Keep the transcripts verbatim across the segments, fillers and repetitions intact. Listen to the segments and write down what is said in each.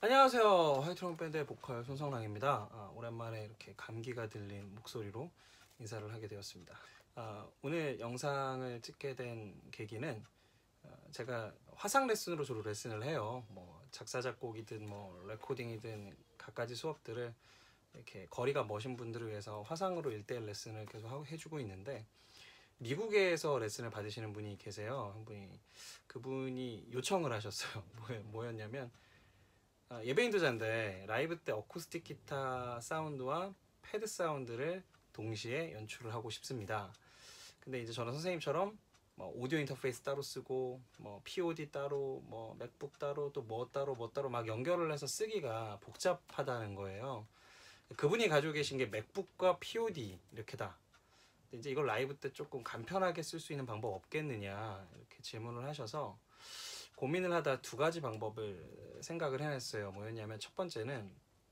안녕하세요. 화이트롱 밴드의 보컬 손성랑입니다. 아, 오랜만에 이렇게 감기가 들린 목소리로 인사를 하게 되었습니다. 아, 오늘 영상을 찍게 된 계기는 어, 제가 화상 레슨으로 주로 레슨을 해요. 뭐 작사 작곡이든 뭐 레코딩이든 갖가지 수업들을 이렇게 거리가 머신 분들을 위해서 화상으로 일대일 레슨을 계속 하고 해주고 있는데, 미국에서 레슨을 받으시는 분이 계세요. 한 분이 그분이 요청을 하셨어요. 뭐였냐면 예배 인도자인데 라이브 때 어쿠스틱 기타 사운드와 패드 사운드를 동시에 연출을 하고 싶습니다. 근데 이제 저는 선생님처럼 뭐 오디오 인터페이스 따로 쓰고 뭐 피오디 따로 뭐 맥북 따로 또 뭐 따로 뭐 따로 막 연결을 해서 쓰기가 복잡하다는 거예요. 그분이 가지고 계신 게 맥북과 피오디 이렇게다. 근데 이제 이걸 라이브 때 조금 간편하게 쓸 수 있는 방법 없겠느냐 이렇게 질문을 하셔서 고민을 하다 두 가지 방법을 생각을 해냈어요. 뭐였냐면 첫 번째는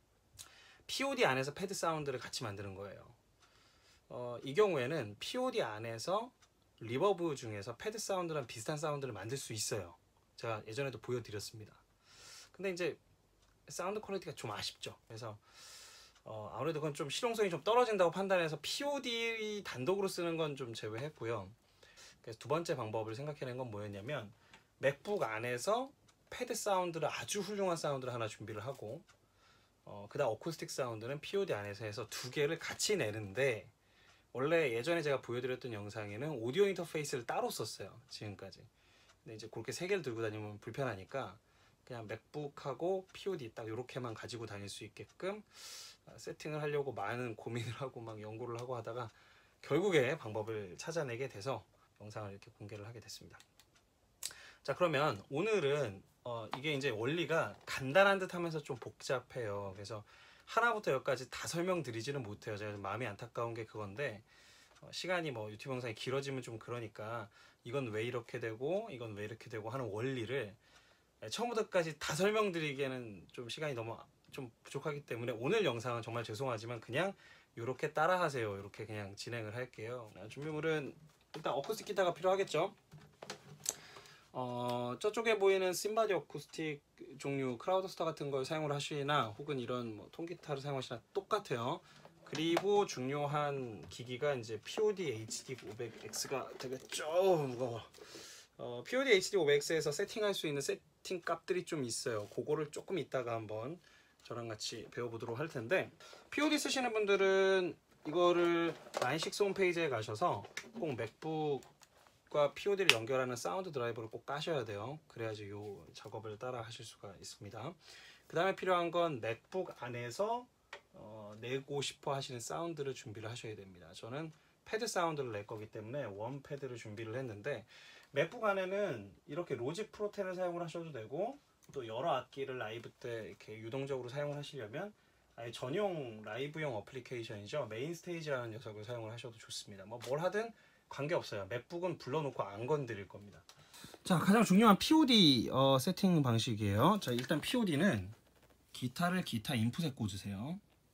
피오디 안에서 패드 사운드를 같이 만드는 거예요. 어, 이 경우에는 피오디 안에서 리버브 중에서 패드 사운드랑 비슷한 사운드를 만들 수 있어요. 제가 예전에도 보여드렸습니다. 근데 이제 사운드 퀄리티가 좀 아쉽죠. 그래서 어, 아무래도 그건 좀 실용성이 좀 떨어진다고 판단해서 피오디 단독으로 쓰는 건 좀 제외했고요. 그래서 두 번째 방법을 생각해낸 건 뭐였냐면 맥북 안에서 패드 사운드를 아주 훌륭한 사운드를 하나 준비를 하고 어, 그 다음 어쿠스틱 사운드는 피오디 안에서 해서 두 개를 같이 내는데, 원래 예전에 제가 보여드렸던 영상에는 오디오 인터페이스를 따로 썼어요. 지금까지. 근데 이제 그렇게 세 개를 들고 다니면 불편하니까 그냥 맥북하고 피오디 딱 이렇게만 가지고 다닐 수 있게끔 세팅을 하려고 많은 고민을 하고 막 연구를 하고 하다가 결국에 방법을 찾아내게 돼서 영상을 이렇게 공개를 하게 됐습니다. 자, 그러면 오늘은 어, 이게 이제 원리가 간단한 듯 하면서 좀 복잡해요. 그래서 하나부터 열까지 다 설명드리지는 못해요. 제가 좀 마음이 안타까운 게 그건데, 어, 시간이 뭐 유튜브 영상이 길어지면 좀 그러니까 이건 왜 이렇게 되고 이건 왜 이렇게 되고 하는 원리를 처음부터까지 다 설명드리기에는 좀 시간이 너무 좀 부족하기 때문에 오늘 영상은 정말 죄송하지만 그냥 이렇게 따라 하세요. 이렇게 그냥 진행을 할게요. 준비물은 일단 어쿠스틱 기타가 필요하겠죠. 어, 저쪽에 보이는 심바디 어쿠스틱 종류 크라우더스터 같은 걸 사용을 하시나 혹은 이런 뭐 통기타를 사용하시나 똑같아요. 그리고 중요한 기기가 이제 피오디 에이치디 오백 엑스가 되겠죠. 무거워. 어, 피오디 에이치디 오백 엑스에서 세팅할 수 있는 세팅 값들이 좀 있어요. 그거를 조금 이따가 한번 저랑 같이 배워보도록 할 텐데, 피오디 쓰시는 분들은 이거를 나인식스 홈페이지에 가셔서 꼭 맥북 과 피오디를 연결하는 사운드 드라이버를 꼭 까셔야 돼요. 그래야지 이 작업을 따라 하실 수가 있습니다. 그 다음에 필요한 건 맥북 안에서 어, 내고 싶어 하시는 사운드를 준비를 하셔야 됩니다. 저는 패드 사운드를 낼 거기 때문에 원 패드를 준비를 했는데, 맥북 안에는 이렇게 로직 프로 텐을 사용을 하셔도 되고 또 여러 악기를 라이브 때 이렇게 유동적으로 사용을 하시려면 아예 전용 라이브용 어플리케이션이죠. 메인 스테이지라는 녀석을 사용을 하셔도 좋습니다. 뭐 뭘 하든 관계없어요. 맥북은 불러놓고 안 건드릴 겁니다. 자, 가장 중요한 피오디 어, 세팅 방식이에요. 자, 일단 피오디는 기타를 기타 인풋에 꽂으세요.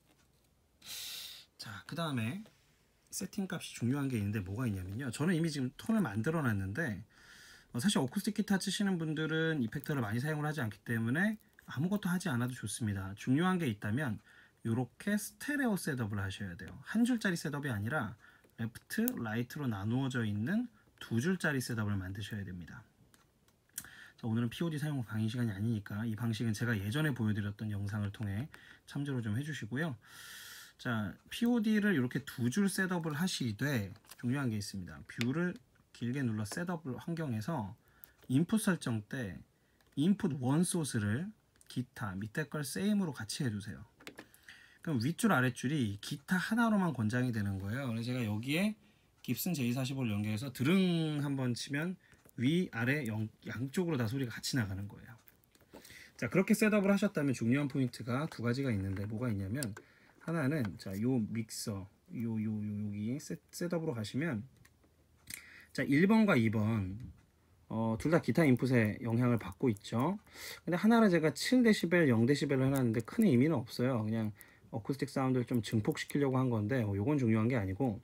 자, 그 다음에 세팅 값이 중요한 게 있는데 뭐가 있냐면요. 저는 이미 지금 톤을 만들어 놨는데 어, 사실 어쿠스틱 기타 치시는 분들은 이펙터를 많이 사용을 하지 않기 때문에 아무것도 하지 않아도 좋습니다. 중요한 게 있다면 이렇게 스테레오 셋업을 하셔야 돼요. 한 줄짜리 셋업이 아니라 레프트, 라이트로 나누어져 있는 두 줄짜리 셋업을 만드셔야 됩니다. 자, 오늘은 피오디 사용 강의 시간이 아니니까 이 방식은 제가 예전에 보여드렸던 영상을 통해 참조를 좀 해주시고요. 자, 피오디를 이렇게 두 줄 셋업을 하시되 중요한 게 있습니다. 뷰를 길게 눌러 셋업을 환경에서 인풋 설정 때 인풋 원 소스를 기타 밑에 걸 세임으로 같이 해주세요. 그럼 윗줄 아랫줄이 기타 하나로만 권장이 되는 거예요. 그래서 제가 여기에 깁슨 제이 사십오를 연결해서 드릉 한번 치면 위, 아래 영, 양쪽으로 다 소리가 같이 나가는 거예요. 자, 그렇게 셋업을 하셨다면 중요한 포인트가 두 가지가 있는데 뭐가 있냐면, 하나는 자, 요 믹서 요, 요, 요 여기 셋, 셋업으로 가시면 자, 일 번과 이 번 어, 둘 다 기타 인풋에 영향을 받고 있죠. 근데 하나는 제가 칠 데시벨, 영 데시벨을 해놨는데 큰 의미는 없어요. 그냥 어쿠스틱 사운드를 좀 증폭시키려고 한 건데 어, 요건 중요한 게 아니고,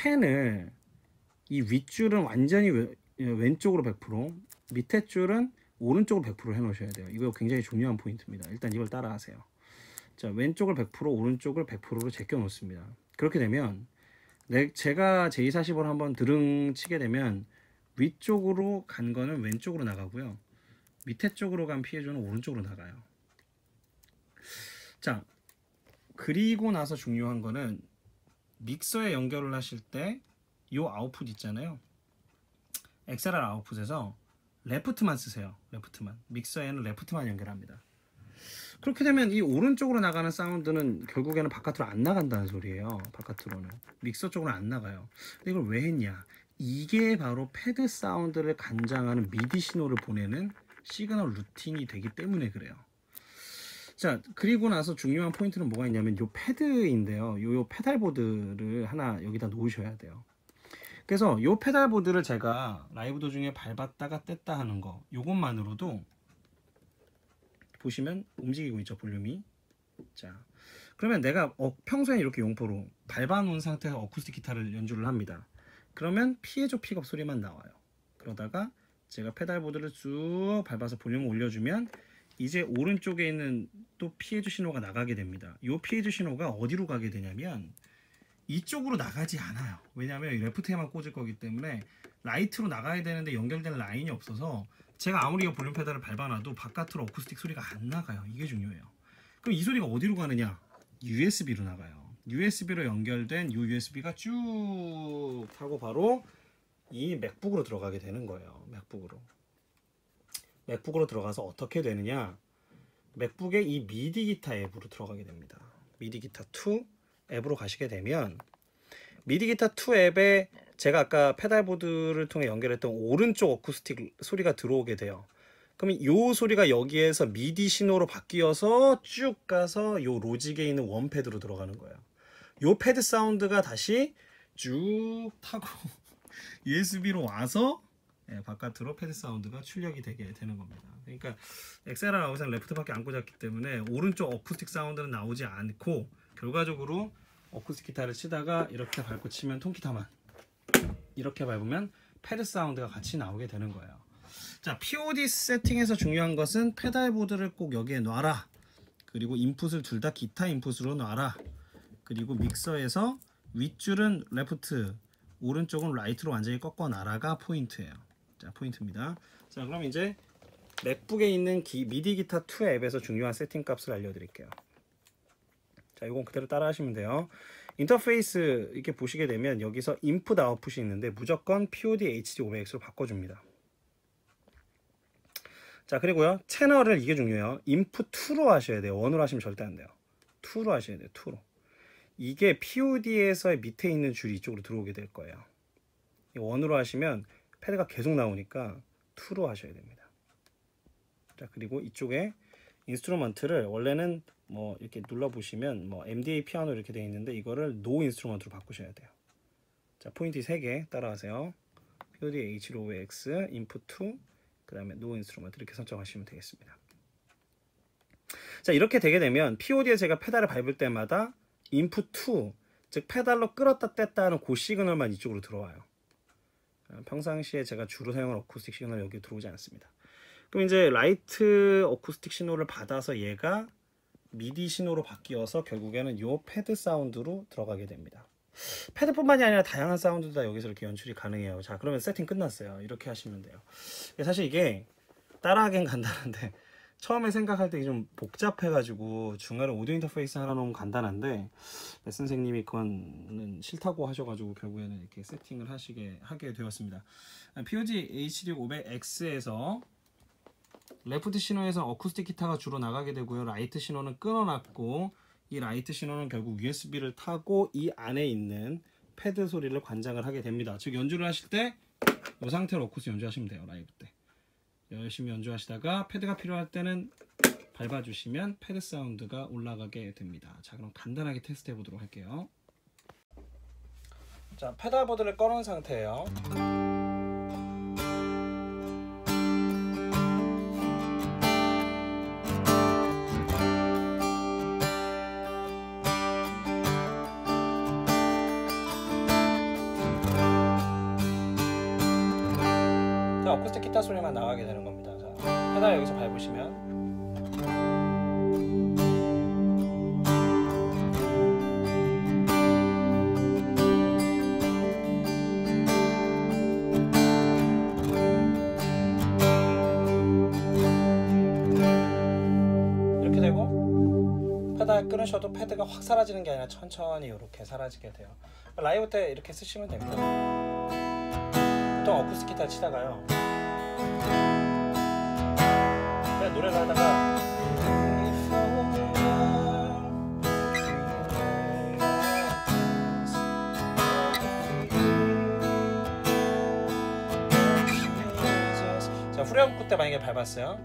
펜을 이 윗줄은 완전히 왼, 왼쪽으로 백 퍼센트, 밑에 줄은 오른쪽을 백 퍼센트 해놓으셔야 돼요. 이거 굉장히 중요한 포인트입니다. 일단 이걸 따라하세요. 자, 왼쪽을 백 퍼센트, 오른쪽을 백 퍼센트로 제껴 놓습니다. 그렇게 되면 내, 제가 제이 사십오를 한번 드릉치게 되면 위쪽으로 간 거는 왼쪽으로 나가고요. 밑에 쪽으로 간 피해주는 오른쪽으로 나가요. 자, 그리고 나서 중요한 거는 믹서에 연결을 하실 때 이 아웃풋 있잖아요. 엑스엘알 아웃풋에서 레프트만 쓰세요. 레프트만. 믹서에는 레프트만 연결합니다. 그렇게 되면 이 오른쪽으로 나가는 사운드는 결국에는 바깥으로 안 나간다는 소리예요. 바깥으로는. 믹서 쪽으로 안 나가요. 근데 이걸 왜 했냐? 이게 바로 패드 사운드를 간장하는 미디 신호를 보내는 시그널 루틴이 되기 때문에 그래요. 자, 그리고 나서 중요한 포인트는 뭐가 있냐면 요 패드인데요. 요, 요 페달보드를 하나 여기다 놓으셔야 돼요. 그래서 요 페달보드를 제가 라이브 도중에 밟았다가 뗐다 하는 거, 요것만으로도 보시면 움직이고 있죠, 볼륨이. 자, 그러면 내가 어, 평소에 이렇게 용포로 밟아놓은 상태에서 어쿠스틱 기타를 연주를 합니다. 그러면 피에조 픽업 소리만 나와요. 그러다가 제가 페달보드를 쭉 밟아서 볼륨을 올려주면 이제 오른쪽에 있는 또 피에조 신호가 나가게 됩니다. 이 피에조 신호가 어디로 가게 되냐면 이쪽으로 나가지 않아요. 왜냐하면 레프트에만 꽂을 거기 때문에 라이트로 나가야 되는데 연결되는 라인이 없어서 제가 아무리 이 볼륨 페달을 밟아놔도 바깥으로 어쿠스틱 소리가 안 나가요. 이게 중요해요. 그럼 이 소리가 어디로 가느냐? 유에스비로 나가요. 유에스비로 연결된 이 유에스비가 쭉 하고 바로 이 맥북으로 들어가게 되는 거예요. 맥북으로. 맥북으로 들어가서 어떻게 되느냐? 맥북의 이 미디 기타 앱으로 들어가게 됩니다. 미디 기타 투 앱으로 가시게 되면 미디 기타 투 앱에 제가 아까 페달보드를 통해 연결했던 오른쪽 어쿠스틱 소리가 들어오게 돼요. 그러면 이 소리가 여기에서 미디 신호로 바뀌어서 쭉 가서 이 로직에 있는 원 패드로 들어가는 거예요. 이 패드 사운드가 다시 쭉 타고 유에스비로 와서 예, 바깥으로 패드 사운드가 출력이 되게 되는 겁니다. 그러니까 엑스엘알 아웃은 레프트밖에 안 꽂았기 때문에 오른쪽 어쿠스틱 사운드는 나오지 않고 결과적으로 어쿠스틱 기타를 치다가 이렇게 밟고 치면 통기타만 이렇게 밟으면 패드 사운드가 같이 나오게 되는 거예요. 자, 피오디 세팅에서 중요한 것은 페달보드를 꼭 여기에 놔라. 그리고 인풋을 둘 다 기타 인풋으로 놔라. 그리고 믹서에서 윗줄은 레프트, 오른쪽은 라이트로 완전히 꺾어 놔라가 포인트예요. 자, 포인트입니다. 자, 그럼 이제 맥북에 있는 기, 미디 기타 투 앱에서 중요한 세팅 값을 알려드릴게요. 자, 이건 그대로 따라 하시면 돼요. 인터페이스 이렇게 보시게 되면 여기서 인풋 아웃풋이 있는데 무조건 피오디 에이치디 오백엑스로 바꿔줍니다. 자, 그리고요 채널을 이게 중요해요. 인풋 투로 하셔야 돼요. 원으로 하시면 절대 안 돼요. 투로 하셔야 돼요. 투로. 이게 피오디에서 밑에 있는 줄이 이쪽으로 들어오게 될 거예요. 원으로 하시면 패드가 계속 나오니까 투로 하셔야 됩니다. 자, 그리고 이쪽에 인스트루먼트를 원래는 뭐 이렇게 눌러보시면 뭐 엠디에이 피아노 이렇게 되어 있는데 이거를 노 인스트루먼트로 바꾸셔야 돼요. 자, 포인트 세 개 따라하세요. 피오디 에이치디 오백엑스 인풋 투 그 다음에 노 인스트루먼트 이렇게 설정하시면 되겠습니다. 자, 이렇게 되게 되면 피오디에 제가 페달을 밟을 때마다 인풋 투, 즉 페달로 끌었다 뗐다 하는 그 시그널만 이쪽으로 들어와요. 평상시에 제가 주로 사용하는 어쿠스틱 시그널 여기 들어오지 않습니다. 그럼 이제 라이트 어쿠스틱 신호를 받아서 얘가 미디 신호로 바뀌어서 결국에는 요 패드 사운드로 들어가게 됩니다. 패드뿐만이 아니라 다양한 사운드도 다 여기서 이렇게 연출이 가능해요. 자, 그러면 세팅 끝났어요. 이렇게 하시면 돼요. 사실 이게 따라하기엔 간단한데 처음에 생각할 때 좀 복잡해가지고 중간에 오디오 인터페이스 하나 놓으면 간단한데 레슨 선생님이 그건 싫다고 하셔가지고 결국에는 이렇게 세팅을 하시게 하게 되었습니다. 피오디 에이치디 오백엑스에서 레프트 신호에서 어쿠스틱 기타가 주로 나가게 되고요. 라이트 신호는 끊어놨고 이 라이트 신호는 결국 유에스비를 타고 이 안에 있는 패드 소리를 관장을 하게 됩니다. 즉 연주를 하실 때 이 상태로 어쿠스틱 연주하시면 돼요. 라이브 때 열심히 연주하시다가 패드가 필요할 때는 밟아주시면 패드 사운드가 올라가게 됩니다. 자, 그럼 간단하게 테스트 해보도록 할게요. 자, 페달보드를 꺼놓은 상태예요. 어쿠스틱 기타 소리만 나가게 되는 겁니다. 자, 페달 여기서 밟으시면 이렇게 되고, 페달 끊으셔도 패드가 확 사라지는 게 아니라 천천히 이렇게 사라지게 돼요. 라이브 때 이렇게 쓰시면 됩니다. 보통 어쿠스틱 기타 치다가요, 그냥 노래를 하다가 자, 후렴구 때 만약에 밟았어요.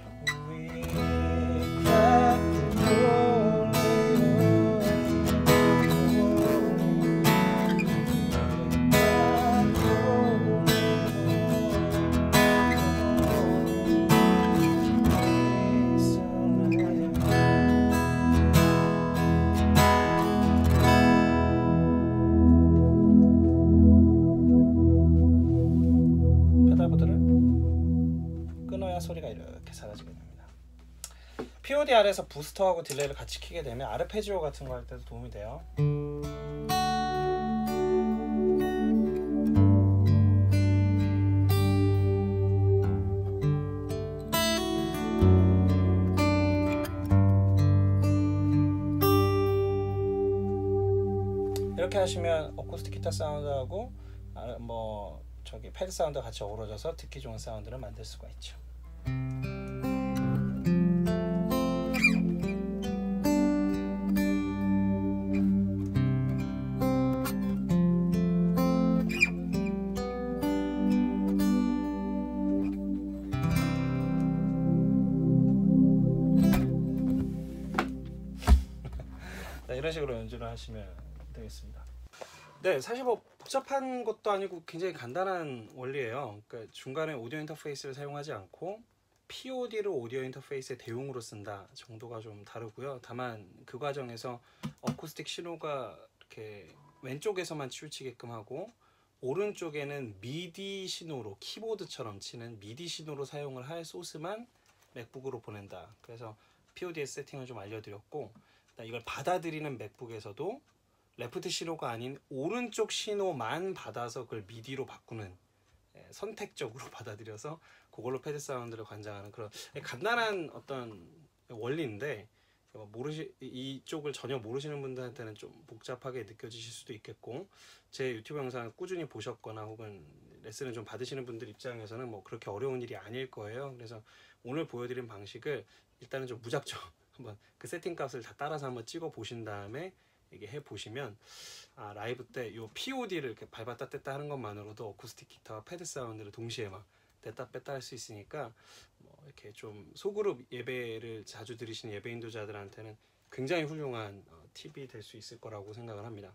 페달보드를 끊어야 소리가 이렇게 사라지게 됩니다. 피오디알에서 부스터하고 딜레이를 같이 키게 되면 아르페지오 같은 거 할 때도 도움이 돼요. 이렇게 하시면 어쿠스틱 기타 사운드하고 아, 뭐 저기 패드 사운드 같이 어우러져서 듣기 좋은 사운드를 만들 수가 있죠. 네, 이런 식으로 연주를 하시면 되겠습니다. 네, 사실 뭐 복잡한 것도 아니고 굉장히 간단한 원리예요. 그러니까 중간에 오디오 인터페이스를 사용하지 않고 피오디를 오디오 인터페이스의 대용으로 쓴다 정도가 좀 다르고요. 다만 그 과정에서 어쿠스틱 신호가 이렇게 왼쪽에서만 치우치게끔 하고 오른쪽에는 미디 신호로, 키보드처럼 치는 미디 신호로 사용을 할 소스만 맥북으로 보낸다. 그래서 피오디의 세팅을 좀 알려드렸고, 이걸 받아들이는 맥북에서도 레프트 신호가 아닌 오른쪽 신호만 받아서 그걸 미디로 바꾸는, 선택적으로 받아들여서 그걸로 패드 사운드를 관장하는 그런 간단한 어떤 원리인데, 모르시 이쪽을 전혀 모르시는 분들한테는 좀 복잡하게 느껴지실 수도 있겠고, 제 유튜브 영상을 꾸준히 보셨거나 혹은 레슨을 좀 받으시는 분들 입장에서는 뭐 그렇게 어려운 일이 아닐 거예요. 그래서 오늘 보여드린 방식을 일단은 좀 무작정 한번 그 세팅 값을 다 따라서 한번 찍어 보신 다음에 이게 해 보시면, 아, 라이브 때 요 피오디를 이렇게 밟았다 뗐다 하는 것만으로도 어쿠스틱 기타와 패드 사운드를 동시에 막 뗐다 뺐다 할 수 있으니까, 뭐 이렇게 좀 소그룹 예배를 자주 들으시는 예배 인도자들한테는 굉장히 훌륭한 어, 팁이 될 수 있을 거라고 생각을 합니다.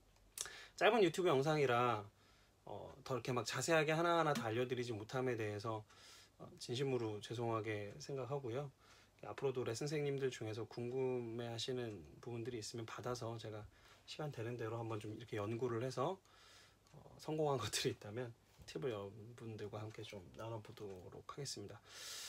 짧은 유튜브 영상이라 어, 더 이렇게 막 자세하게 하나하나 다 알려드리지 못함에 대해서 어, 진심으로 죄송하게 생각하고요. 앞으로도 레슨 선생님들 중에서 궁금해 하시는 부분들이 있으면 받아서 제가 시간 되는 대로 한번 좀 이렇게 연구를 해서 어, 성공한 것들이 있다면 팁을 여러분들과 함께 좀 나눠보도록 하겠습니다.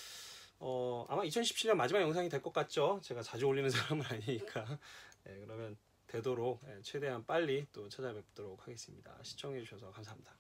어, 아마 이천십칠 년 마지막 영상이 될 것 같죠? 제가 자주 올리는 사람은 아니니까. 네, 그러면 되도록 최대한 빨리 또 찾아뵙도록 하겠습니다. 시청해 주셔서 감사합니다.